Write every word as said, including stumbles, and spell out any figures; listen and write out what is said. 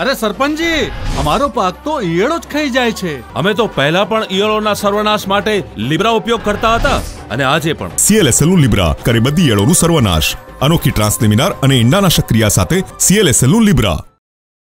અરે સરપંચજી, અમારો પાક તો ઈયળો જ ખાઈ જાય છે. અમે તો પહેલા પણ ઈયળોના સર્વનાશ માટે લીબ્રા ઉપયોગ કરતા હતા અને આજે પણ. સીએલએસએલ નું લીબ્રા કરે બધી ઈયળોનું સર્વનાશ. અનોખી ટ્રાન્સલેમિનાર અને ઈંડાનાશક ક્રિયા સાથે સીએલએસએલ નું લીબ્રા.